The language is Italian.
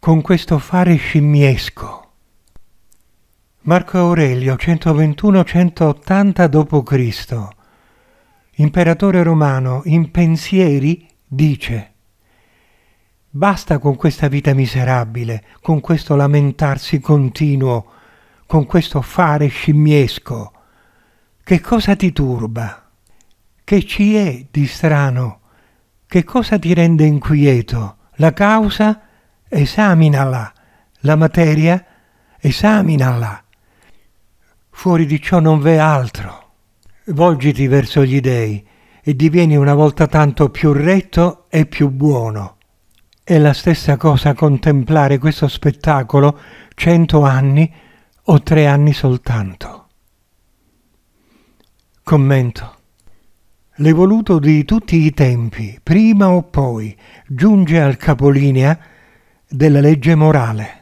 con questo fare scimmiesco. Marco Aurelio, 121-180 d.C., imperatore romano, in Pensieri dice: basta con questa vita miserabile, con questo lamentarsi continuo, con questo fare scimmiesco. Che cosa ti turba? Che ci è di strano? Che cosa ti rende inquieto? La causa? Esaminala. La materia? Esaminala. Fuori di ciò non v'è altro. Volgiti verso gli dèi e divieni una volta tanto più retto e più buono. È la stessa cosa contemplare questo spettacolo 100 anni o 3 anni soltanto. Commento. L'evoluto di tutti i tempi, prima o poi, giunge al capolinea della legge morale.